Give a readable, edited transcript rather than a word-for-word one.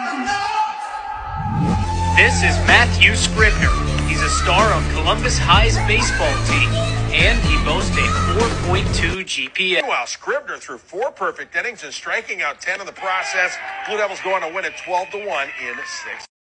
This is Matthew Scribner. He's a star on Columbus High's baseball team, and he boasts a 4.2 GPA. Meanwhile, Scribner threw 4 perfect innings and striking out 10 in the process. Blue Devils go on to win it 12-1 in 6.